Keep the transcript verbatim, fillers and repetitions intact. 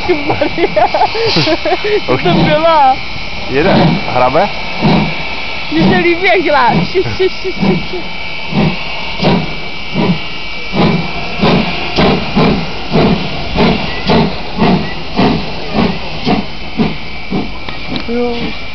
Ježišmarja. Co to bylo? Jede. Hrabe? Mně se líbí, jak dělá. Ši, ši, ši, ši, ši. Jo.